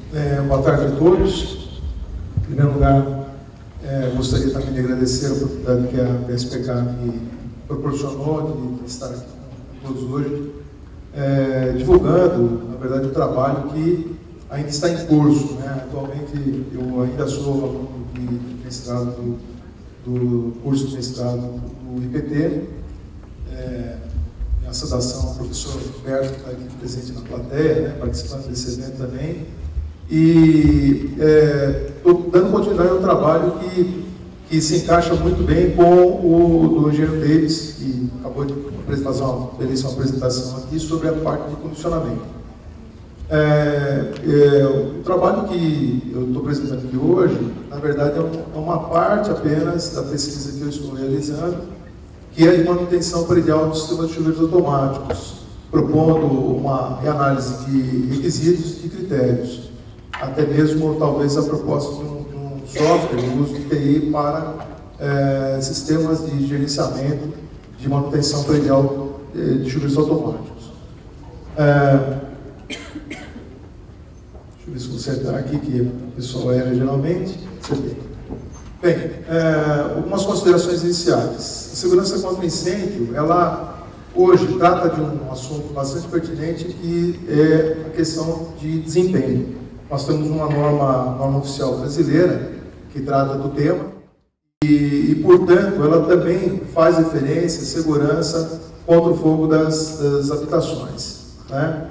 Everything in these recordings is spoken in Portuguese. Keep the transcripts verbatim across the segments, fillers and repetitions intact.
É, boa tarde a todos. Em primeiro lugar, é, gostaria também de agradecer a oportunidade que a P S P K me proporcionou de, de estar aqui com todos hoje, é, divulgando, na verdade, o trabalho que ainda está em curso, né? Atualmente, eu ainda sou aluno de mestrado do, do curso de mestrado do I P T. É, minha saudação ao professor Roberto, que está aqui presente na plateia, né, participando desse evento também. E estou é, dando continuidade ao trabalho que, que se encaixa muito bem com o do engenheiro Davis, que acabou de fazer uma, uma apresentação aqui sobre a parte de condicionamento. É, é, o trabalho que eu estou apresentando aqui hoje, na verdade, é, um, é uma parte apenas da pesquisa que eu estou realizando, que é de manutenção predial do sistema de chuveiros automáticos, propondo uma reanálise de requisitos e critérios, até mesmo, talvez, a proposta de um, de um software, o uso de T I para é, sistemas de gerenciamento de manutenção predial de, de chuveiros automáticos. É, deixa eu ver se eu consertar aqui, que o pessoal erra geralmente. Bem, é, algumas considerações iniciais. A segurança contra incêndio, ela hoje trata de um assunto bastante pertinente, que é a questão de desempenho. Nós temos uma norma, norma oficial brasileira que trata do tema e, e, portanto, ela também faz referência à segurança contra o fogo das, das habitações, né?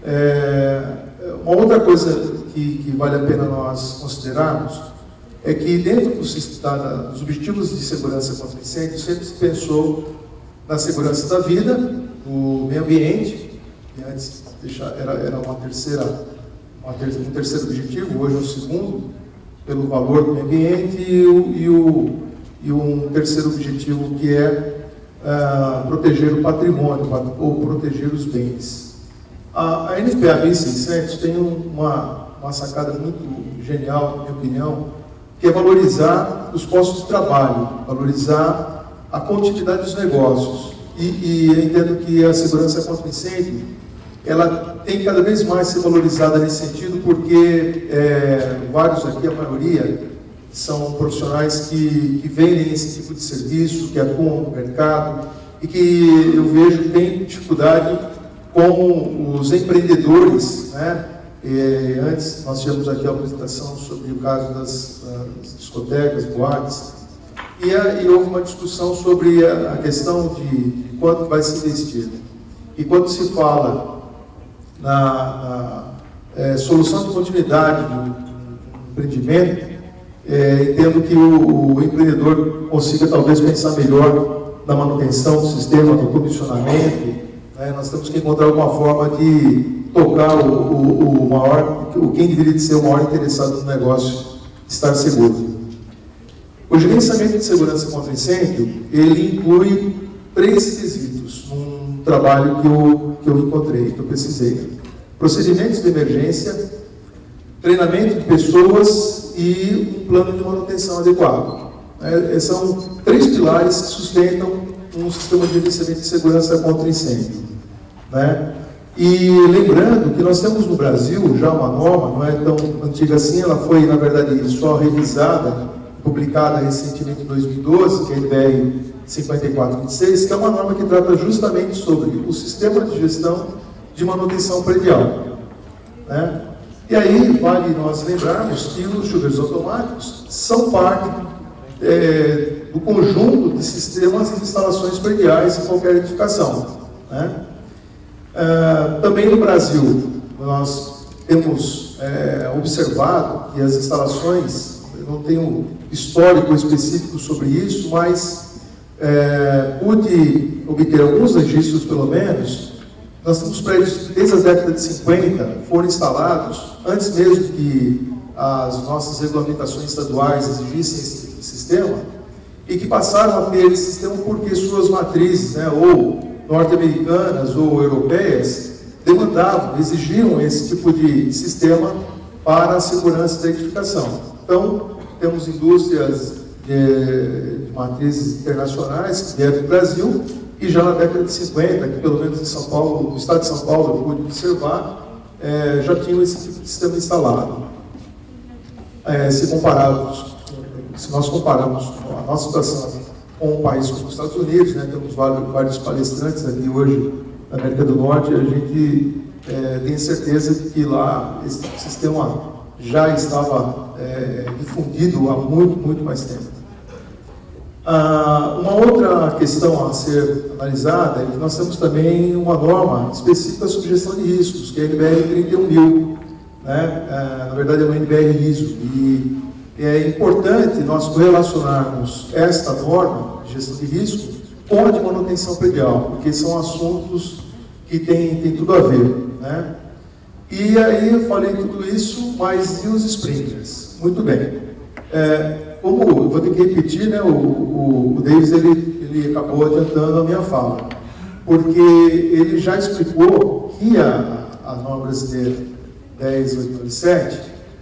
É, uma outra coisa que, que vale a pena nós considerarmos é que, dentro dos, da, dos objetivos de segurança contra incêndio, sempre se pensou na segurança da vida, do meio ambiente, que antes era, era uma terceira Um terceiro objetivo, hoje é o segundo, pelo valor do meio ambiente, e, o, e, o, e um terceiro objetivo, que é uh, proteger o patrimônio, ou proteger os bens. A, a N F P A mil e seiscentos tem uma, uma sacada muito genial, na minha opinião, que é valorizar os postos de trabalho, valorizar a continuidade dos negócios. E, e eu entendo que a segurança contra incêndio, ela tem cada vez mais ser valorizada nesse sentido, porque é, vários aqui, a maioria, são profissionais que, que vendem esse tipo de serviço, que atuam no mercado, e que eu vejo tem dificuldade com os empreendedores, né? E, antes nós tivemos aqui a apresentação sobre o caso das, das discotecas, boates, e, a, e houve uma discussão sobre a, a questão de, de quanto vai se investir. E quando se fala na, na é, solução de continuidade do, do empreendimento, é, entendo que o, o empreendedor consiga talvez pensar melhor na manutenção do sistema, do comissionamento, né? Nós temos que encontrar alguma forma de tocar o, o, o maior, o quem deveria ser o maior interessado no negócio estar seguro. O gerenciamento de segurança contra incêndio, ele inclui três quesitos num trabalho que eu, que eu encontrei, que eu precisei. Procedimentos de emergência, treinamento de pessoas e um plano de manutenção adequado. É, são três pilares que sustentam um sistema de gerenciamento de segurança contra incêndio, né? E lembrando que nós temos no Brasil já uma norma, não é tão antiga assim, ela foi, na verdade, só revisada, publicada recentemente em dois mil e doze, que é a I B R cinquenta e quatro vinte e seis, que é uma norma que trata justamente sobre o sistema de gestão de manutenção predial, né? E aí vale nós lembrarmos que os chuveiros automáticos são parte é, do conjunto de sistemas e instalações prediais em qualquer edificação, né? Uh, também no Brasil, nós temos é, observado que as instalações, eu não tenho histórico específico sobre isso, mas é, pude obter alguns registros, pelo menos. Nós temos prédios que, desde as décadas de cinquenta, foram instalados, antes mesmo que as nossas regulamentações estaduais exigissem esse tipo de sistema, e que passaram a ter esse sistema porque suas matrizes, né, ou norte-americanas ou europeias, demandavam, exigiam esse tipo de sistema para a segurança da edificação. Então, temos indústrias de, de matrizes internacionais que vieram do Brasil, e já na década de cinquenta, que pelo menos em São Paulo, no estado de São Paulo, eu pude observar, é, já tinham esse tipo de sistema instalado. é, se compararmos, se nós compararmos a nossa situação com um país como os Estados Unidos, né, temos vários, vários palestrantes aqui hoje na América do Norte, a gente é, tem certeza de que lá esse sistema já estava é, difundido há muito, muito mais tempo. Ah, uma outra questão a ser analisada é que nós temos também uma norma específica sobre gestão de riscos, que é a N B R trinta e um mil, né? Ah, na verdade é uma N B R I S O, e é importante nós correlacionarmos esta norma de gestão de risco com a de manutenção predial, porque são assuntos que têm, têm tudo a ver, né? E aí eu falei tudo isso, mas e os sprinklers? Muito bem. É, como eu vou ter que repetir, né, o, o, o Davis ele, ele acabou adiantando a minha fala, porque ele já explicou que a, a norma brasileira dez mil oitocentos e noventa e sete,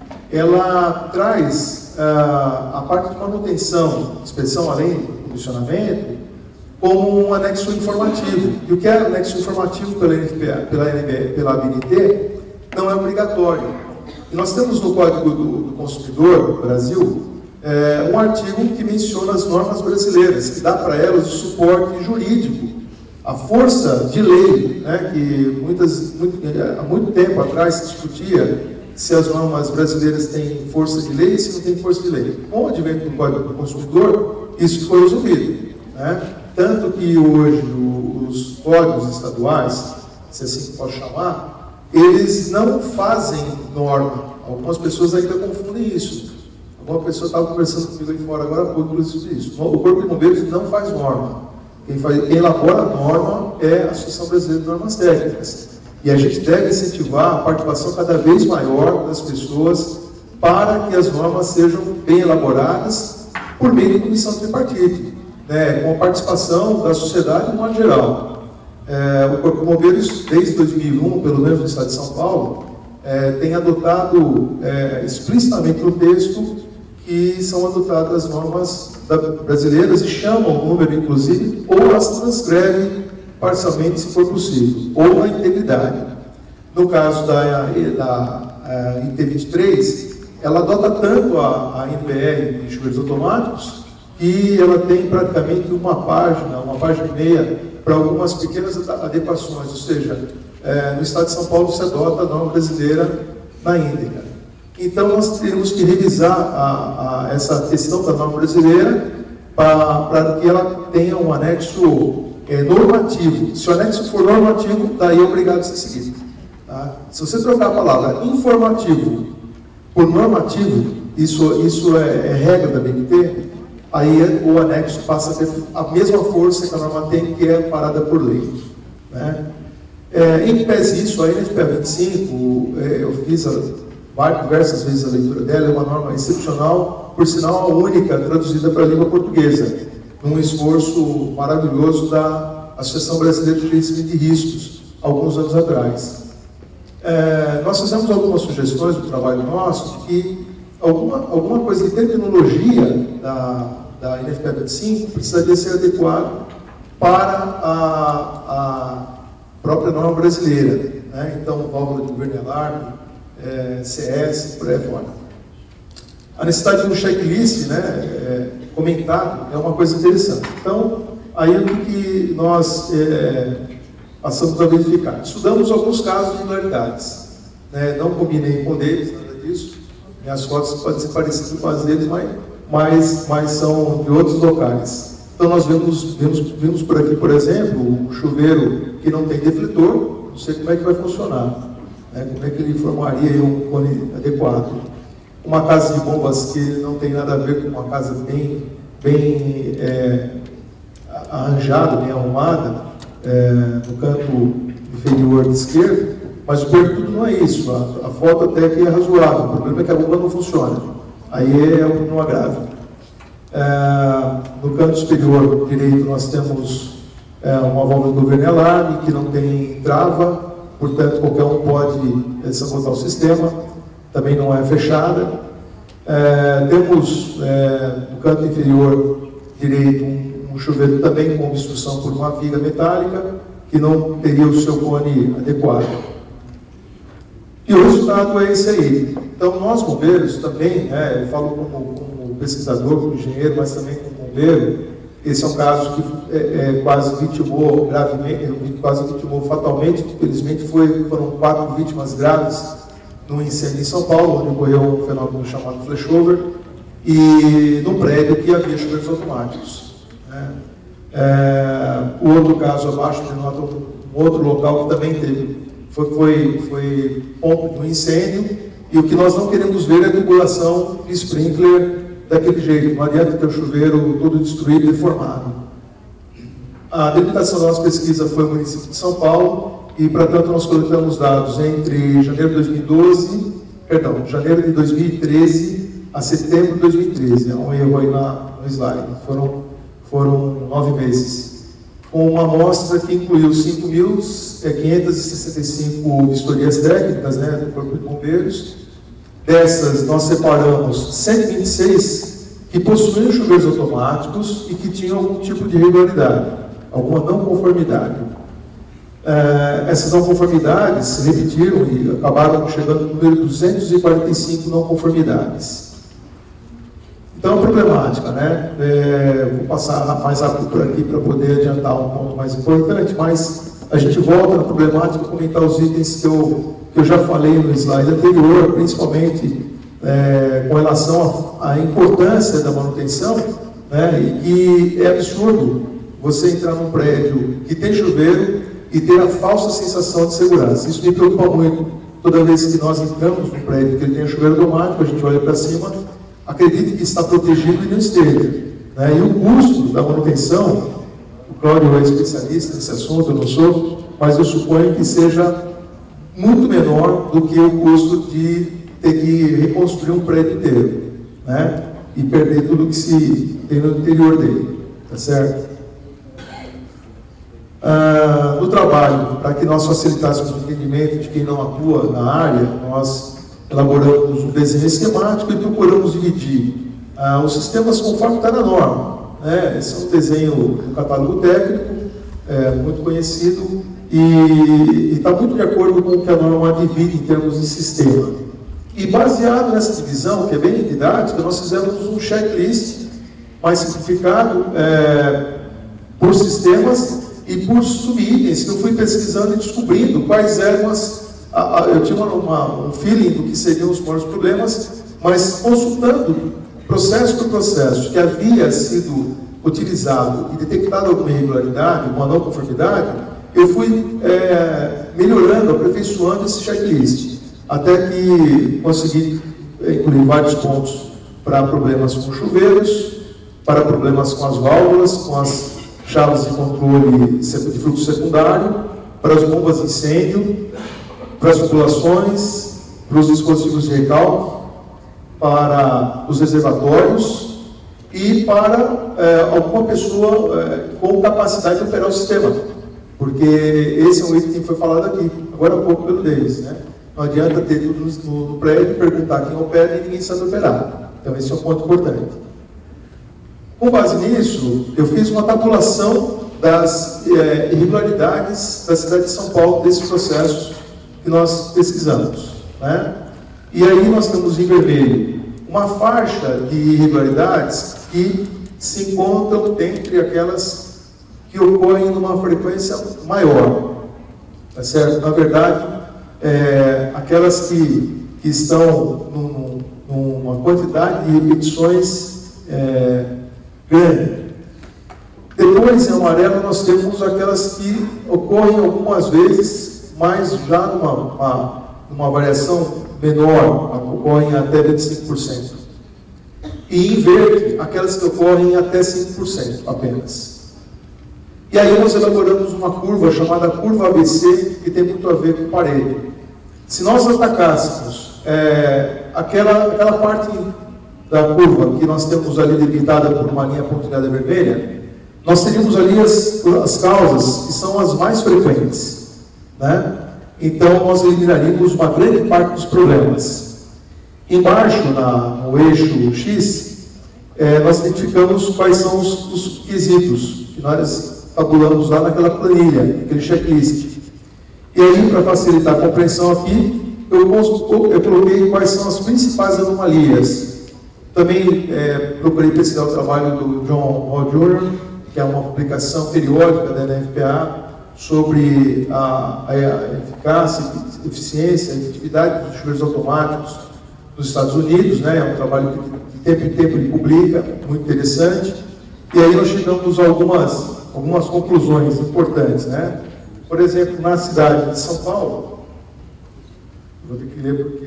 ela traz uh, a parte de manutenção, inspeção além do comissionamento, como um anexo informativo. E o que é anexo informativo pela, N F P A, pela, N B, pela A B N T não é obrigatório. E nós temos no Código do, do Consumidor do Brasil é, um artigo que menciona as normas brasileiras, que dá para elas o suporte jurídico, a força de lei, né, que muitas, muito, há muito tempo atrás se discutia se as normas brasileiras têm força de lei e se não têm força de lei. Com o advento do Código do Consumidor, isso foi resolvido, né? Tanto que hoje os códigos estaduais, se assim posso chamar, eles não fazem norma. Algumas pessoas ainda confundem isso. Alguma pessoa estava conversando comigo aí fora agora há pouco sobre isso. O Corpo de Bombeiros não faz norma. Quem, faz, quem elabora a norma é a Associação Brasileira de Normas Técnicas. E a gente deve incentivar a participação cada vez maior das pessoas para que as normas sejam bem elaboradas por meio de comissão tripartite, né, com a participação da sociedade de modo geral. É, o Corpo de Bombeiros, desde dois mil e um, pelo menos no estado de São Paulo, é, tem adotado é, explicitamente no texto que são adotadas as normas da, brasileiras e chamam o número, inclusive, ou as transcreve parcialmente, se for possível, ou na integridade. No caso da, da I T vinte e três, ela adota tanto a, a N B R de chuveiros automáticos que ela tem praticamente uma página, uma página e meia para algumas pequenas adequações, ou seja, é, no estado de São Paulo se adota a norma brasileira na íntegra. Então nós temos que revisar a, a, essa questão da norma brasileira para que ela tenha um anexo é, normativo. Se o anexo for normativo, daí é obrigado a ser seguido. Tá? Se você trocar a palavra informativo por normativo, isso, isso é, é regra da B N T, aí o anexo passa a ter a mesma força que a norma tem, que é parada por lei. Né? É, em que pese isso, a N F P A vinte e cinco, é, eu fiz a, diversas vezes a leitura dela, é uma norma excepcional, por sinal a única traduzida para a língua portuguesa, num esforço maravilhoso da Associação Brasileira de Gerenciamento de Riscos, alguns anos atrás. É, nós fizemos algumas sugestões do trabalho nosso de que alguma, alguma coisa de terminologia da, da N F P A vinte e cinco precisaria ser adequado para a, a própria norma brasileira, né? Então, válvula de governo e alarme, é, C S, por aí fora. A necessidade de um checklist, né, é, comentado, é uma coisa interessante. Então, aí o que nós é, passamos a verificar? Estudamos alguns casos de irregularidades, né? Não combinei com eles, nada disso. Minhas fotos podem ser parecidas com as deles, mas, mas, mas são de outros locais. Então, nós vemos, vemos, vemos por aqui, por exemplo, um chuveiro que não tem defletor, não sei como é que vai funcionar, né? Como é que ele formaria um cone adequado. Uma casa de bombas que não tem nada a ver com uma casa bem, bem é, arranjada, bem arrumada, é, no canto inferior esquerdo, mas o perto não é isso. A, a foto até que é razoável, o problema é que a bomba não funciona. Aí é um problema grave. É, no canto superior direito nós temos é, uma válvula de governo e alarme que não tem trava, portanto qualquer um pode é, sabotar o sistema, também não é fechada. É, temos é, no canto inferior direito um, um chuveiro também com obstrução por uma viga metálica que não teria o seu cone adequado. E o resultado é esse aí. Então, nós bombeiros também, né, eu falo como, como pesquisador, como engenheiro, mas também como bombeiro, esse é um caso que é, é, quase vitimou gravemente, quase vitimou fatalmente, infelizmente foi, foram quatro vítimas graves num incêndio em São Paulo, onde ocorreu um fenômeno chamado flashover, e num prédio que havia chuveiros automáticos. Né? É, o outro caso abaixo denota um outro local que também teve, foi, foi, foi ponto de um incêndio, e o que nós não queremos ver é a tubulação de sprinkler daquele jeito, não adianta ter o chuveiro todo destruído e deformado. A delimitação da nossa pesquisa foi o município de São Paulo, e, para tanto, nós coletamos dados entre janeiro de dois mil e doze, perdão, janeiro de dois mil e treze a setembro de dois mil e treze, há um erro aí na, no slide, foram, foram nove meses. Com uma amostra que incluiu cinco mil quinhentas e sessenta e cinco vistorias técnicas, né, do Corpo de Bombeiros. Dessas, nós separamos cento e vinte e seis que possuíam chuveiros automáticos e que tinham algum tipo de irregularidade, alguma não conformidade. É, essas não conformidades se repetiram e acabaram chegando no número de duzentas e quarenta e cinco não conformidades. Então, a problemática, né? É, vou passar mais rápido por aqui para poder adiantar um ponto mais importante, mas a gente volta na problemática, comentar os itens que eu, que eu já falei no slide anterior, principalmente é, com relação à importância da manutenção, né? E que é absurdo você entrar num prédio que tem chuveiro e ter a falsa sensação de segurança. Isso me preocupa muito. Toda vez que nós entramos num prédio que ele tem chuveiro automático, a gente olha para cima, acredite que está protegido e não esteja. Né? E o custo da manutenção, o Cláudio é especialista nesse assunto, eu não sou, mas eu suponho que seja muito menor do que o custo de ter que reconstruir um prédio inteiro, né? E perder tudo que se tem no interior dele, tá certo? Ah, no trabalho, para que nós facilitássemos o entendimento de quem não atua na área, nós elaboramos um desenho esquemático e procuramos dividir ah, os sistemas conforme está na norma. Né? Esse é um desenho do catálogo técnico, é, muito conhecido, e está muito de acordo com o que a norma divide em termos de sistema. E baseado nessa divisão, que é bem didática, nós fizemos um checklist mais simplificado é, por sistemas e por subitens, que eu fui pesquisando e descobrindo quais eram as... A, a, eu tinha uma, uma, um feeling do que seriam os maiores problemas, mas consultando processo por processo que havia sido utilizado e detectado alguma irregularidade, uma não conformidade, eu fui é, melhorando, aperfeiçoando esse checklist, até que consegui incluir vários pontos para problemas com chuveiros, para problemas com as válvulas, com as chaves de controle de fluxo secundário, para as bombas de incêndio, para as tubulações, para os dispositivos de recalque, para os reservatórios e para é, alguma pessoa é, com capacidade de operar o sistema, porque esse é um item que foi falado aqui, agora há pouco pelo Davis, né? Não adianta ter tudo no, no prédio, perguntar quem opera e ninguém sabe operar. Então esse é um ponto importante. Com base nisso, eu fiz uma tabulação das é, irregularidades da cidade de São Paulo, desses processos que nós pesquisamos. Né? E aí nós temos em vermelho uma faixa de irregularidades que se encontram entre aquelas que ocorrem numa frequência maior. Tá certo? Na verdade, é, aquelas que, que estão num, numa quantidade de repetições é, grande. Depois, em amarelo, nós temos aquelas que ocorrem algumas vezes, mas já numa uma, uma variação menor, ocorrem até vinte e cinco por cento. E em verde, aquelas que ocorrem até cinco por cento apenas. E aí nós elaboramos uma curva chamada curva A B C, que tem muito a ver com parede. Se nós atacássemos é, aquela, aquela parte da curva que nós temos ali delimitada por uma linha pontilhada vermelha, nós teríamos ali as, as causas que são as mais frequentes, né? Então nós eliminaríamos uma grande parte dos problemas. Embaixo, na, no eixo X, é, nós identificamos quais são os, os quesitos que nós tabulamos lá naquela planilha, naquele checklist. E aí, para facilitar a compreensão aqui, eu, eu coloquei quais são as principais anomalias. Também é, procurei pesquisar o trabalho do John Hall Júnior, que é uma publicação periódica da N F P A sobre a, a eficácia, eficiência, a efetividade dos chuveiros automáticos dos Estados Unidos, né? É um trabalho que de tempo em tempo ele publica, muito interessante. E aí nós chegamos a algumas, algumas conclusões importantes, né? Por exemplo, na cidade de São Paulo, vou ter que ler porque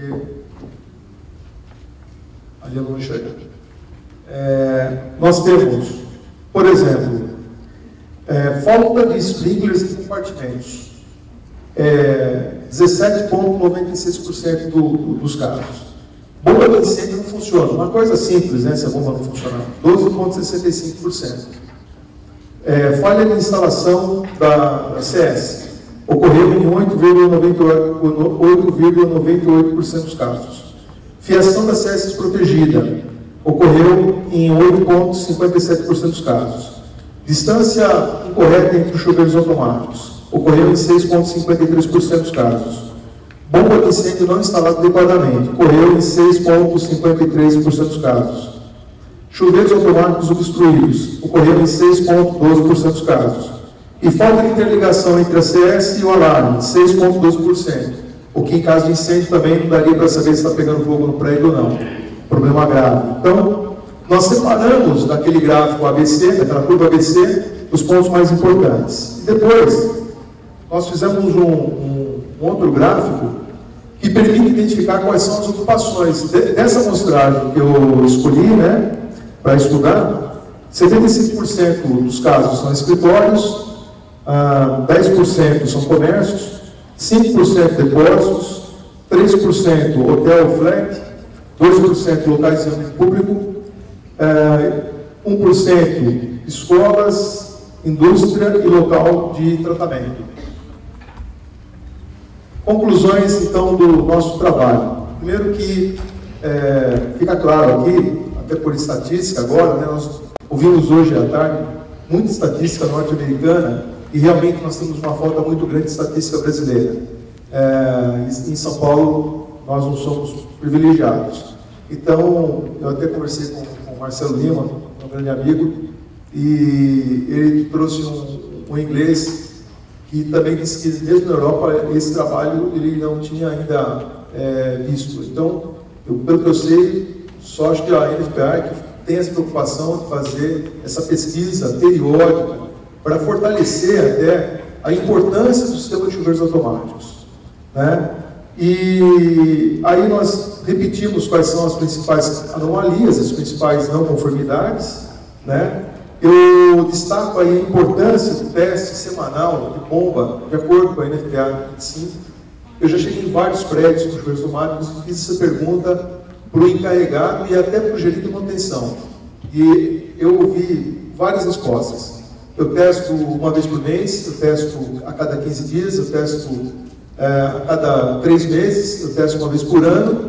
ali eu não vou enxergar. É, nós temos, por exemplo, é, falta de sprinklers e compartimentos. É, dezessete vírgula noventa e seis por cento do, do, dos casos. Bomba de incêndio não funciona. Uma coisa simples, né? Se a bomba não funcionar. doze vírgula sessenta e cinco por cento. É, falha de instalação da, da C S. Ocorreu em oito vírgula noventa e oito por cento dos casos. Fiação da C S desprotegida. Ocorreu em oito vírgula cinquenta e sete por cento dos casos. Distância incorreta entre os chuveiros automáticos. Ocorreu em seis vírgula cinquenta e três por cento dos casos. Bomba de incêndio não instalada adequadamente. Ocorreu em seis vírgula cinquenta e três por cento dos casos. Chuveiros automáticos obstruídos. Ocorreu em seis vírgula doze por cento dos casos. E falta de interligação entre a C S e o alarme, seis vírgula doze por cento. O que, em caso de incêndio, também não daria para saber se está pegando fogo no prédio ou não. Problema grave. Então, nós separamos daquele gráfico A B C, daquela curva A B C, os pontos mais importantes. E depois, nós fizemos um, um, um outro gráfico que permite identificar quais são as ocupações. De, dessa amostragem que eu escolhi, né, para estudar, setenta e cinco por cento dos casos são escritórios, ah, dez por cento são comércios, cinco por cento depósitos, três por cento hotel flat, dois por cento locais de âmbito público, ah, um por cento escolas, indústria e local de tratamento. Conclusões, então, do nosso trabalho. Primeiro que é, fica claro aqui, até por estatística agora, né, nós ouvimos hoje à tarde muita estatística norte-americana e realmente nós temos uma falta muito grande de estatística brasileira. É, em São Paulo, nós não somos privilegiados. Então, eu até conversei com, com o Marcelo Lima, um grande amigo, e ele trouxe um, um inglês que também disse que mesmo na Europa esse trabalho ele não tinha ainda é, visto. Então, eu, pelo que eu sei, só acho que a N F P A que tem essa preocupação de fazer essa pesquisa periódica para fortalecer até a importância do sistema de chuveiros automáticos, né? E aí nós repetimos quais são as principais anomalias, as principais não conformidades, né? Eu destaco aí a importância do teste semanal de bomba, de acordo com a N F P A vinte e cinco. Eu já cheguei em vários prédios com chuveiros automáticos e fiz essa pergunta para o encarregado e até para o gerente de manutenção. E eu ouvi várias respostas. Eu testo uma vez por mês, eu testo a cada quinze dias, eu testo é, a cada três meses, eu testo uma vez por ano.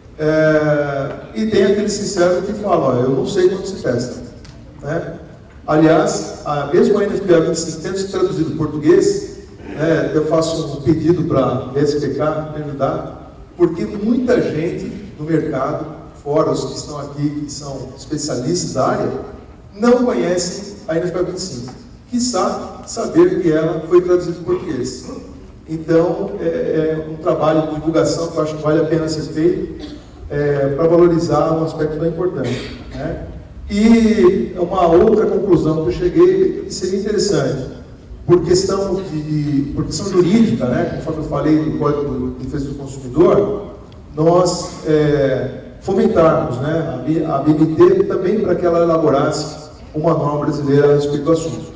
É, e tem aquele sincero que fala, ó, eu não sei quando se testa, né? Aliás, a mesma N F P A vinte e cinco, tendo se traduzido em português, né, eu faço um pedido para a B S P K me ajudar, porque muita gente no mercado, fora os que estão aqui, que são especialistas da área, não conhecem a N F P A vinte e cinco, quiçá saber que ela foi traduzida em português. Então, é, é um trabalho de divulgação que eu acho que vale a pena ser feito é, para valorizar um aspecto bem importante, né? E uma outra conclusão que eu cheguei, que seria interessante, por questão, de, por questão jurídica, né, conforme eu falei do Código de Defesa do Consumidor, nós é, fomentarmos, né, a B N T também para que ela elaborasse uma norma brasileira a respeito do assunto.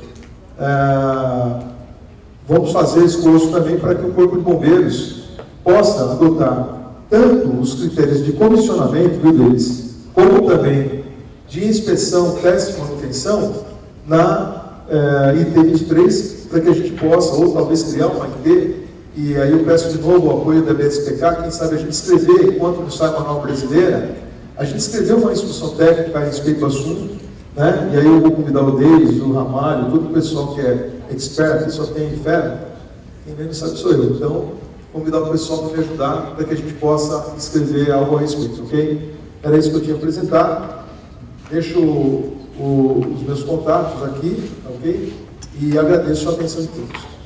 É, vamos fazer esforço também para que o Corpo de Bombeiros possa adotar tanto os critérios de comissionamento deles, como também de inspeção, teste e manutenção na eh, I T vinte e três, para que a gente possa, ou talvez criar uma I T, e aí eu peço de novo o apoio da B S P K, quem sabe a gente escrever, enquanto não sai uma norma brasileira, a gente escreveu uma instrução técnica a respeito do assunto, né? E aí eu vou convidar o Deis, o Ramalho, todo o pessoal que é expert, que só tem fé, quem menos sabe sou eu. Então, convidar o pessoal para me ajudar, para que a gente possa escrever algo a respeito, ok? Era isso que eu tinha apresentado. Deixo o, o, os meus contatos aqui, ok? E agradeço a atenção de todos.